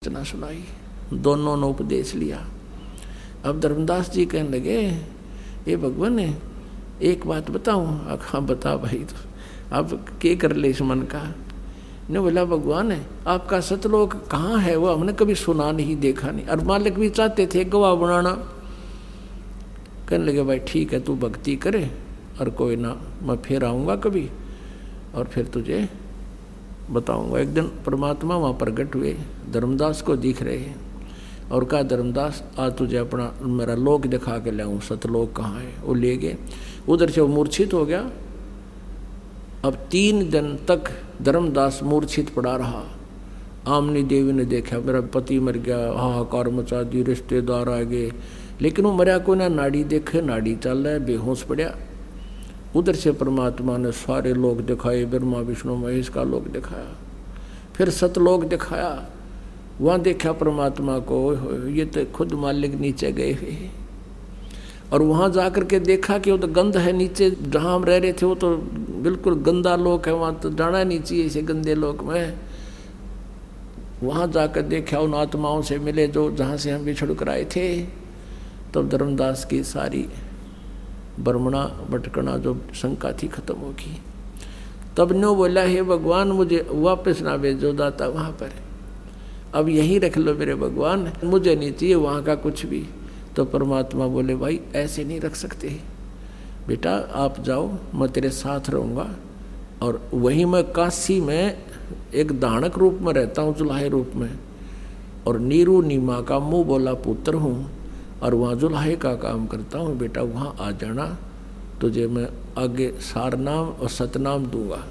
रचना सुनाई, दोनों ने उपदेश लिया। अब धर्मदास जी कहने लगे, ये भगवान ने एक बात बताऊं? हाँ बता भाई, तो आप क्या कर ले इस मन का? ने बोला भगवान है आपका सतलोक कहाँ है? वो हमने कभी सुना नहीं, देखा नहीं, और मालिक भी चाहते थे गवाह बनाना। कहने लगे भाई ठीक है, तू भक्ति करे और कोई ना, मैं फिर आऊँगा कभी और फिर तुझे बताऊँगा। एक दिन परमात्मा वहाँ प्रकट हुए, धर्मदास को दिख रहे हैं और कहा धर्मदास आज तुझे अपना मेरा लोक दिखा के लाऊं, सतलोक कहाँ है? वो ले गए। उधर से वो मूर्छित हो गया। अब 3 दिन तक धर्मदास मूर्छित पड़ा रहा। आमनी देवी ने देखा मेरा पति मर गया, हाहाकार मचा दी, रिश्तेदार आ गए, लेकिन वो मरा को ना, नाड़ी देखे, नाड़ी चल रहा है, बेहोश पड़ा। उधर से परमात्मा ने सारे लोग दिखाए, ब्रह्मा विष्णु महेश का लोक दिखाया, फिर सतलोक दिखाया। वहाँ देखा परमात्मा को, ये तो खुद मालिक नीचे गए हुए। और वहाँ जाकर के देखा कि वो तो गंध है नीचे, जहाँ हम रह रहे थे वो तो बिल्कुल गंदा लोक है, वहाँ तो जाना नहीं चाहिए इसे गंदे लोक में। वहाँ जाकर देखा, उन आत्माओं से मिले जो जहाँ से हम बिछड़ कर आए थे। तब धर्मदास की सारी बर्मणा भटकना जो शंका थी खत्म होगी। तब नो बोला हे भगवान मुझे वापस ना भेजो दाता वहाँ पर, अब यहीं रख लो मेरे भगवान, मुझे नहीं चाहिए वहाँ का कुछ भी। तो परमात्मा बोले भाई ऐसे नहीं रख सकते बेटा, आप जाओ, मैं तेरे साथ रहूँगा। और वहीं मैं काशी में एक दानक रूप में रहता हूँ, जुलाहे रूप में, और नीरू नीमा का मुँह बोला पुत्र हूँ, और वहाँ जुलाहे का काम करता हूँ। बेटा वहाँ आ जाना, तुझे मैं आगे सारनाम और सतनाम दूंगा,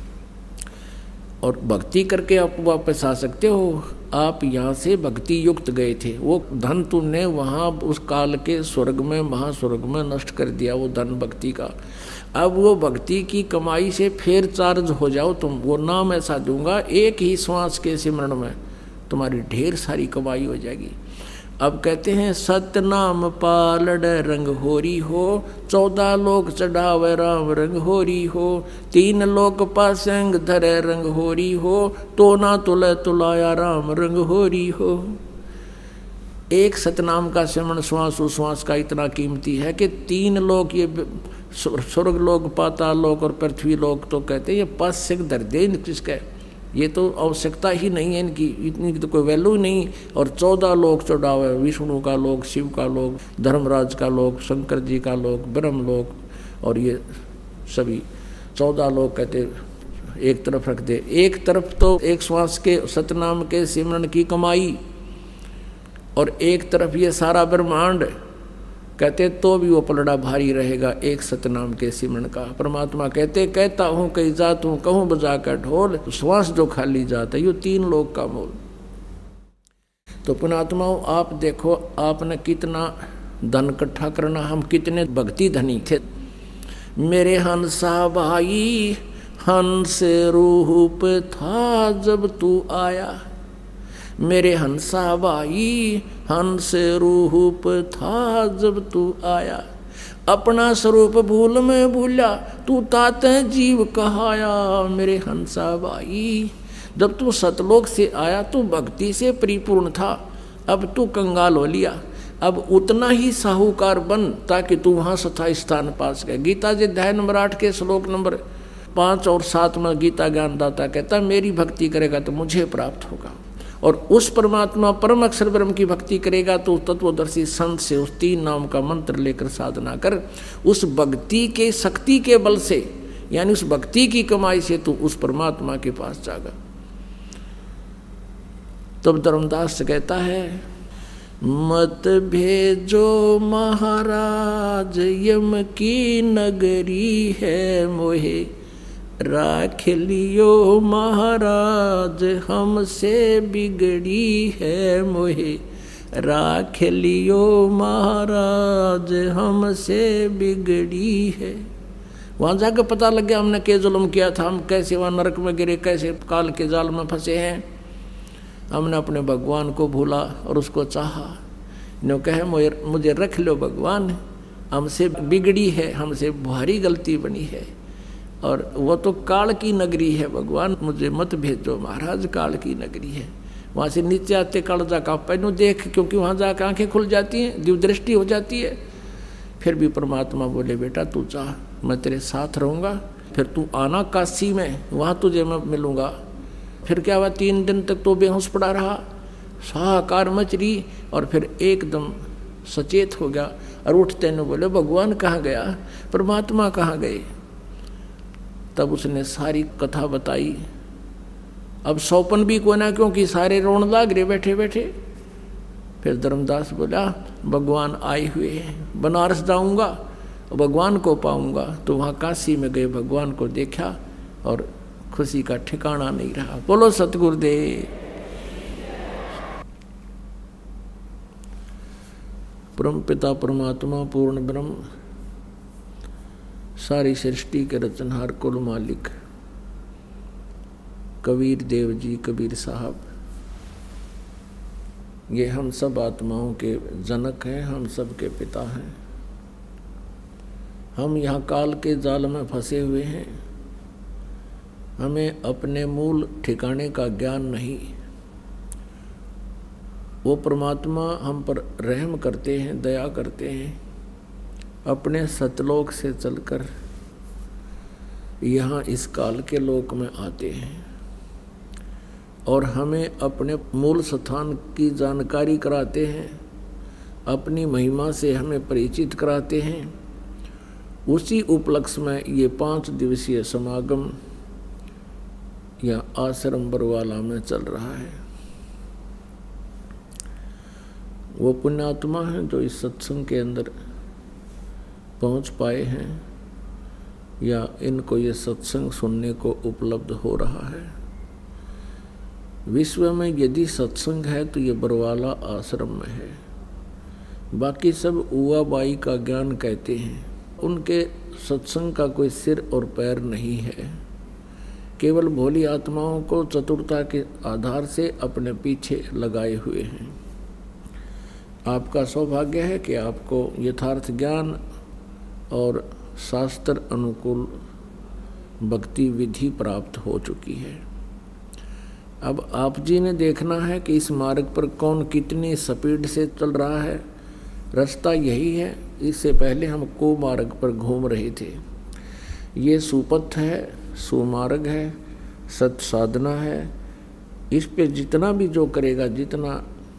और भक्ति करके आप वापस आ सकते हो। आप यहाँ से भक्ति युक्त गए थे, वो धन तुमने वहाँ उस काल के स्वर्ग में, महास्वर्ग में नष्ट कर दिया, वो धन भक्ति का। अब वो भक्ति की कमाई से फिर चार्ज हो जाओ तुम। वो नाम ऐसा दूंगा, एक ही श्वास के सिमरण में तुम्हारी ढेर सारी कमाई हो जाएगी। अब कहते हैं सतनाम पालड़ रंग होरी हो, 14 लोक चढ़ावे राम रंग होरी हो, 3 लोक पासंग धरे रंग होरी हो, तो ना तुले तुलाया राम रंग होरी हो। एक सतनाम का सिमरण श्वास उश्वास का इतना कीमती है कि 3 लोक, ये स्वर्ग लोक, पाताल लोक और पृथ्वी लोक, तो कहते हैं ये पासंग धर दे किसका, ये तो आवश्यकता ही नहीं है इनकी, इतनी तो कोई वैल्यू नहीं। और 14 लोक चढ़ावे, विष्णु का लोक, शिव का लोक, धर्मराज का लोक, शंकर जी का लोक, ब्रह्म लोक, और ये सभी 14 लोक कहते एक तरफ रख दे। एक तरफ तो एक श्वास के सतनाम के सिमरन की कमाई, और एक तरफ ये सारा ब्रह्मांड, कहते तो भी वो पलड़ा भारी रहेगा एक सतनाम के सिमरन का। परमात्मा कहते कहता हूँ कहीं जात हूँ, कहूँ बजा कर ढोल, श्वास जो खाली जाता है, ये 3 लोक का मोल। तो पुणात्माओं आप देखो, आपने कितना धन इकट्ठा करना, हम कितने भक्ति धनी थे। मेरे हंसा भाई हंस रूप था जब तू आया, मेरे हंसा भाई हंस रूप था जब तू आया, अपना स्वरूप भूल में भूला, तू ताते जीव कहाया। मेरे हंसा भाई जब तू सतलोक से आया तो भक्ति से परिपूर्ण था, अब तू कंगाल हो लिया, अब उतना ही साहूकार बन ताकि तू वहाँ सथा स्थान पा सके। गीता जी अध्याय नंबर 8 के श्लोक नंबर 5 और 7 में गीता ज्ञानदाता कहता मेरी भक्ति करेगा तो मुझे प्राप्त होगा, और उस परमात्मा परम अक्षर ब्रह्म की भक्ति करेगा तो तत्वदर्शी संत से उस 3 नाम का मंत्र लेकर साधना कर, उस भक्ति के शक्ति के बल से, यानी उस भक्ति की कमाई से तू उस परमात्मा के पास जागा। तब धर्मदास कहता है मत भेजो महाराज यम की नगरी है मोहे, राख लियो महाराज हमसे बिगड़ी है मोहे, राख लियो महाराज हमसे बिगड़ी है। वहाँ जाकर पता लग गया हमने क्या जुल्म किया था, हम कैसे वहाँ नरक में गिरे, कैसे काल के जाल में फंसे हैं। हमने अपने भगवान को भूला और उसको चाहा, नो कहे मुझे रख लो भगवान, हमसे बिगड़ी है, हमसे भारी गलती बनी है, और वो तो काल की नगरी है भगवान, मुझे मत भेजो महाराज, काल की नगरी है। वहाँ से नीचे आते कालजा का पहनू देख, क्योंकि वहाँ जाकर आंखें खुल जाती हैं, दिव्य दृष्टि हो जाती है। फिर भी परमात्मा बोले बेटा तू चाह, मैं तेरे साथ रहूँगा, फिर तू आना काशी में, वहाँ तुझे मैं मिलूँगा। फिर क्या हुआ, 3 दिन तक तो बेहोश पड़ा रहा, हाहाकार मच रही, और फिर एकदम सचेत हो गया और उठते न बोले भगवान कहाँ गया, परमात्मा कहाँ गए। तब उसने सारी कथा बताई। अब सौपन भी को ना, क्योंकि सारे रोन लाग रहे बैठे बैठे। फिर धर्मदास बोला भगवान आए हुए हैं, बनारस जाऊंगा भगवान को पाऊंगा। तो वहाँ काशी में गए, भगवान को देखा और खुशी का ठिकाना नहीं रहा। बोलो सतगुरुदेव। परम पिता परमात्मा पूर्ण ब्रह्म, सारी सृष्टि के रचनहार कुल मालिक कबीर देव जी, कबीर साहब, ये हम सब आत्माओं के जनक हैं, हम सब के पिता हैं। हम यहाँ काल के जाल में फंसे हुए हैं, हमें अपने मूल ठिकाने का ज्ञान नहीं। वो परमात्मा हम पर रहम करते हैं, दया करते हैं, अपने सतलोक से चलकर यहाँ इस काल के लोक में आते हैं और हमें अपने मूल स्थान की जानकारी कराते हैं, अपनी महिमा से हमें परिचित कराते हैं। उसी उपलक्ष्य में ये 5 दिवसीय समागम या आश्रम बरवाला में चल रहा है। वो पुण्यात्मा हैं जो इस सत्संग के अंदर पहुंच पाए हैं या इनको ये सत्संग सुनने को उपलब्ध हो रहा है। विश्व में यदि सत्संग है तो ये बरवाला आश्रम में है। बाकी सब उवा बाई का ज्ञान कहते हैं, उनके सत्संग का कोई सिर और पैर नहीं है। केवल भोली आत्माओं को चतुरता के आधार से अपने पीछे लगाए हुए हैं। आपका सौभाग्य है कि आपको यथार्थ ज्ञान और शास्त्र अनुकूल भक्ति विधि प्राप्त हो चुकी है। अब आप जी ने देखना है कि इस मार्ग पर कौन कितनी स्पीड से चल रहा है। रास्ता यही है। इससे पहले हम कुमार्ग पर घूम रहे थे। ये सुपथ है, सुमार्ग है, सत साधना है। इस पे जितना भी जो करेगा, जितना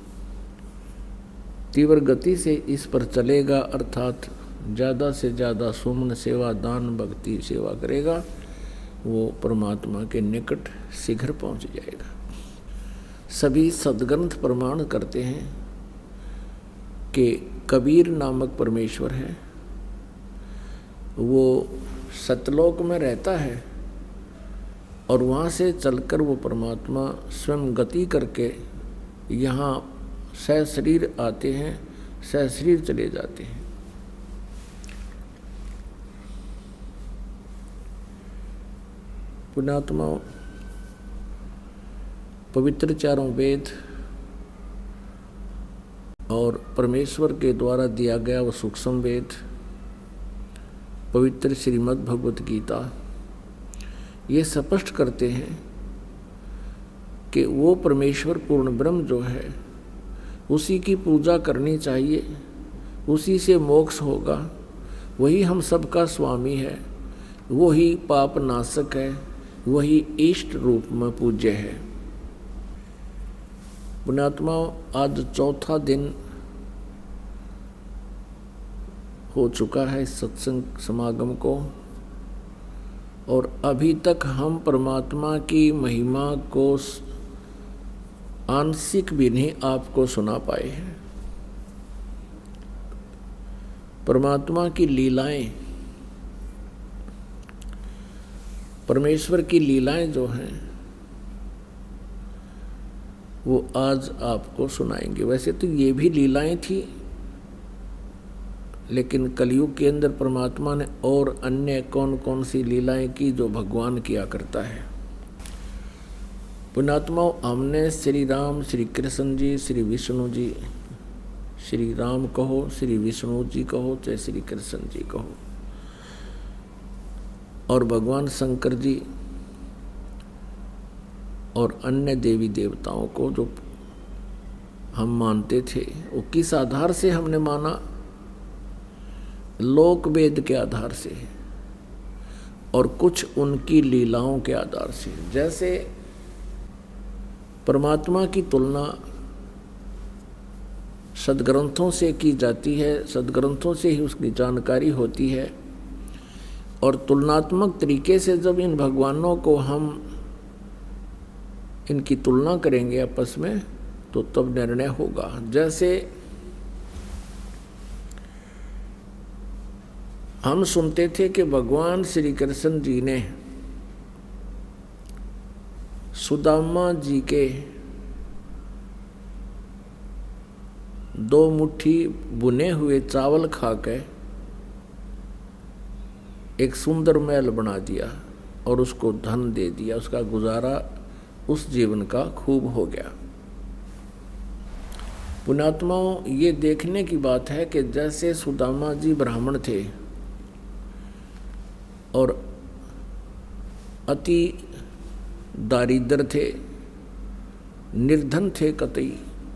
तीव्र गति से इस पर चलेगा, अर्थात ज़्यादा से ज़्यादा सुमन सेवा, दान, भक्ति सेवा करेगा, वो परमात्मा के निकट शीघ्र पहुंच जाएगा। सभी सद्ग्रंथ प्रमाण करते हैं कि कबीर नामक परमेश्वर है, वो सतलोक में रहता है और वहाँ से चलकर वो परमात्मा स्वयं गति करके यहाँ सशरीर आते हैं, सशरीर चले जाते हैं। पुण्यात्मा, पवित्र चारों वेद और परमेश्वर के द्वारा दिया गया वो सूक्ष्म वेद, पवित्र श्रीमद् भगवत गीता, ये स्पष्ट करते हैं कि वो परमेश्वर पूर्ण ब्रह्म जो है उसी की पूजा करनी चाहिए, उसी से मोक्ष होगा। वही हम सबका स्वामी है, वही पाप नाशक है, वही इष्ट रूप में पूज्य है। पुण्यात्माओं, आज 4था दिन हो चुका है इस सत्संग समागम को और अभी तक हम परमात्मा की महिमा को आंशिक भी नहीं आपको सुना पाए हैं। परमात्मा की लीलाएं, परमेश्वर की लीलाएं जो हैं वो आज आपको सुनाएंगे। वैसे तो ये भी लीलाएं थी, लेकिन कलयुग के अंदर परमात्मा ने और अन्य कौन कौन सी लीलाएं की जो भगवान किया करता है। पुण्यात्माओं, हमने श्री राम, श्री कृष्ण जी, श्री विष्णु जी, श्री राम कहो, श्री विष्णु जी कहो, चाहे श्री कृष्ण जी कहो, और भगवान शंकर जी और अन्य देवी देवताओं को जो हम मानते थे, वो किस आधार से हमने माना? लोक वेद के आधार से और कुछ उनकी लीलाओं के आधार से। जैसे परमात्मा की तुलना सदग्रंथों से की जाती है, सदग्रंथों से ही उसकी जानकारी होती है, और तुलनात्मक तरीके से जब इन भगवानों को हम इनकी तुलना करेंगे आपस में, तो तब निर्णय होगा। जैसे हम सुनते थे कि भगवान श्री कृष्ण जी ने सुदामा जी के 2 मुट्ठी बुने हुए चावल खा के एक सुंदर महल बना दिया और उसको धन दे दिया, उसका गुजारा उस जीवन का खूब हो गया। पुण्यात्माओं, ये देखने की बात है कि जैसे सुदामा जी ब्राह्मण थे और अति दारिद्र थे, निर्धन थे कतई,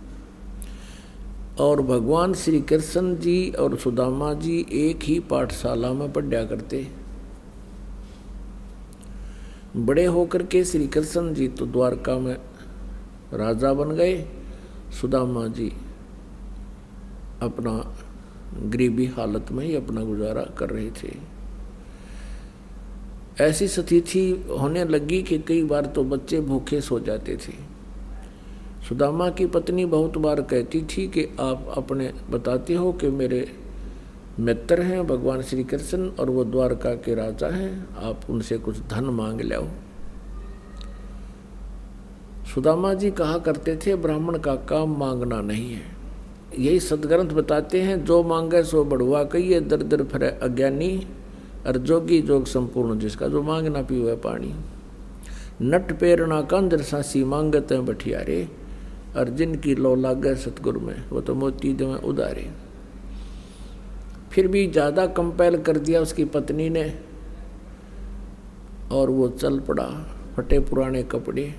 और भगवान श्री कृष्ण जी और सुदामा जी एक ही पाठशाला में पढ़ा करते। बड़े होकर के श्री कृष्ण जी तो द्वारका में राजा बन गए, सुदामा जी अपना गरीबी हालत में ही अपना गुजारा कर रहे थे। ऐसी स्थिति होने लगी कि कई बार तो बच्चे भूखे सो जाते थे। सुदामा की पत्नी बहुत बार कहती थी कि आप अपने बताते हो कि मेरे मित्र हैं भगवान श्री कृष्ण और वो द्वारका के राजा हैं, आप उनसे कुछ धन मांग लो। सुदामा जी कहा करते थे, ब्राह्मण का काम मांगना नहीं है। यही सदग्रंथ बताते हैं, जो मांगे सो बढ़ुआ कहिए, दर दर फिरे अज्ञानी, और जोगी जोग संपूर्ण जिसका, जो मांगना पीवे पानी। नट पेरना कंदर सासी मांगते हैं बठियारे, और जिनकी लो लागे सतगुरु में, वो तो मोती देवें उदारे। फिर भी ज़्यादा कंपेल कर दिया उसकी पत्नी ने, और वो चल पड़ा फटे पुराने कपड़े।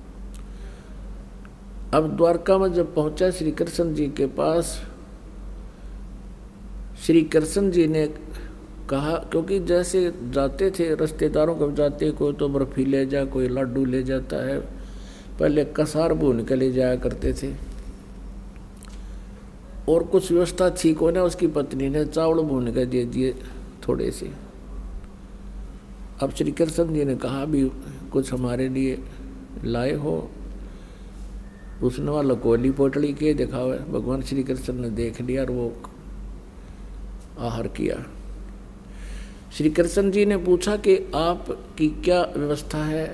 अब द्वारका में जब पहुंचा श्री कृष्ण जी के पास, श्री कृष्ण जी ने कहा, क्योंकि जैसे जाते थे रिश्तेदारों को जाते, कोई तो बर्फी ले जा, कोई लड्डू ले जाता है, पहले कसार भून के ले जाया करते थे, और कुछ व्यवस्था ठीक होने उसकी पत्नी ने चावल भून के दे दिए थोड़े से। अब श्री कृष्ण जी ने कहा, भी कुछ हमारे लिए लाए हो? उसने वाला कोली पोटली के दिखावे। भगवान श्री कृष्ण ने देख लिया और वो आहार किया। श्री कृष्ण जी ने पूछा कि आपकी क्या व्यवस्था है,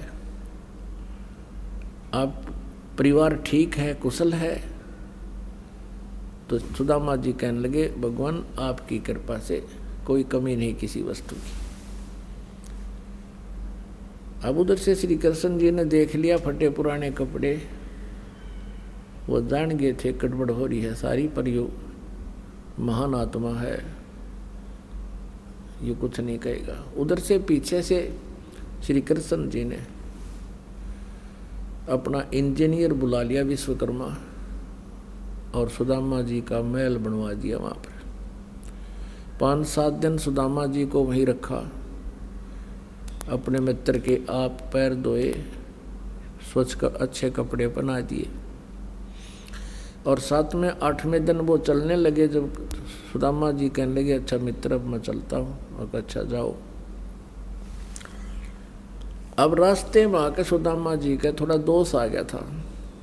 आप परिवार ठीक है, कुशल है? तो सुदामा जी कहने लगे, भगवान आपकी कृपा से कोई कमी नहीं किसी वस्तु की। अब उधर से श्री कृष्ण जी ने देख लिया फटे पुराने कपड़े, वो जान गए थे गड़बड़ हो रही है सारी, पर यो महान आत्मा है, ये कुछ नहीं कहेगा। उधर से पीछे से श्री कृष्ण जी ने अपना इंजीनियर बुला लिया विश्वकर्मा, और सुदामा जी का महल बनवा दिया वहाँ पर। 5-7 दिन सुदामा जी को वहीं रखा, अपने मित्र के आप पैर धोए, स्वच्छ अच्छे कपड़े पहना दिए, और साथ में 8वें दिन वो चलने लगे। जब सुदामा जी कहने लगे, अच्छा मित्र अब मैं चलता हूँ, और अच्छा जाओ। अब रास्ते में आके सुदामा जी का थोड़ा दोष आ गया था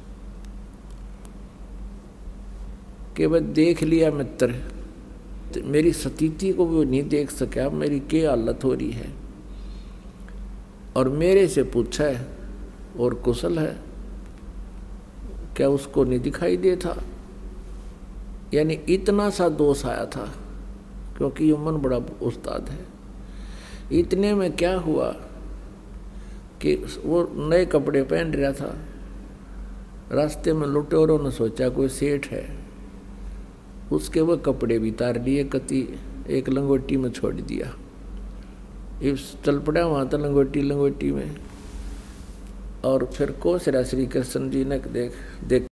कि वह देख लिया मित्र, मेरी स्थिति को वो नहीं देख सका, मेरी क्या हालत हो रही है, और मेरे से पूछा है और कुशल है, क्या उसको नहीं दिखाई दे था? यानी इतना सा दोष आया था, क्योंकि ये मन बड़ा उस्ताद है। इतने में क्या हुआ कि वो नए कपड़े पहन रहा था, रास्ते में लुटेरों ने सोचा कोई सेठ है, उसके वो कपड़े भी तार लिए, कति एक लंगोटी में छोड़ दिया। इस चल पड़ा वहाँ था लंगोटी में, और फिर कोसरा श्री कृष्ण जी ने देख